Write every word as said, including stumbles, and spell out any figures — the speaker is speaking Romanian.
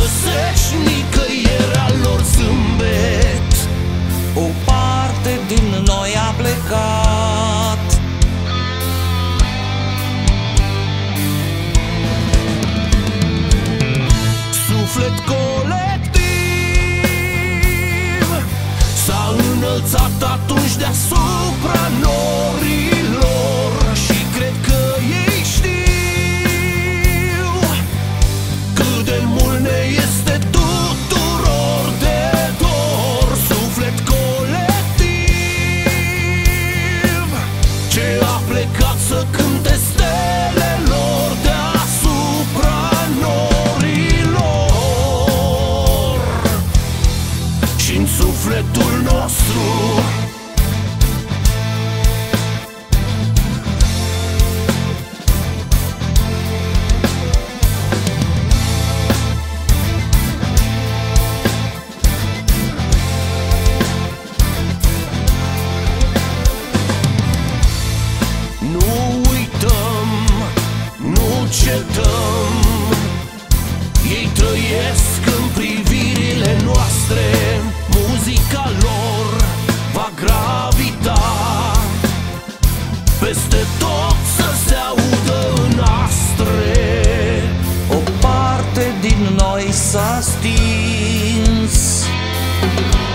găsești nicăieri al lor zâmbet. O parte din noi a plecat. Suflet colectiv s-a înălțat atunci deasupra norilor și cred că ei știu cât de mult ne este tuturor de dor. Suflet colectiv ce a plecat să cânte stelelor deasupra norilor și-n sufletul nostru. Nu uităm, nu cetăm, ei trăiesc în privirile noastre. Muzica lor va gravita peste tot să se audă în astre. O parte din noi s-a stins.